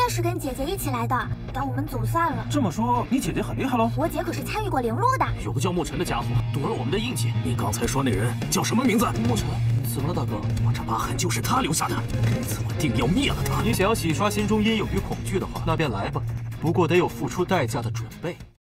也是跟姐姐一起来的，但我们走散了。 这么说，你姐姐很厉害喽？ 我姐可是参与过陵墓的。 有个叫沐尘的家伙夺了我们的印记。你刚才说那人叫什么名字？ 沐尘，怎么了，大哥？ 我这疤痕就是他留下的，这次我定要灭了他。 你想要洗刷心中阴影与恐惧的话，那便来吧。不过得有付出代价的准备。